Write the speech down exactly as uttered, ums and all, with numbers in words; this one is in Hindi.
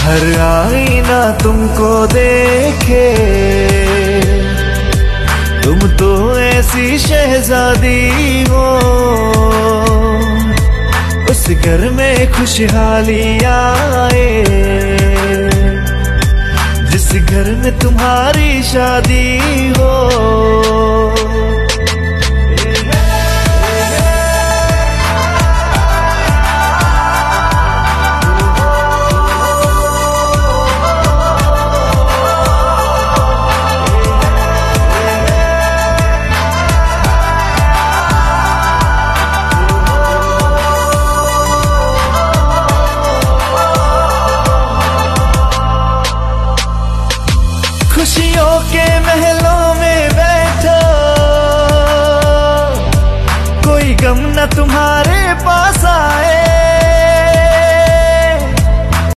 हर आईना तुमको देखे, तुम तो ऐसी शहजादी हो। उस घर में खुशहाली आए, जिस घर में तुम्हारी शादी हो। खुशियों के महलों में बैठो, कोई गम न तुम्हारे पास आए।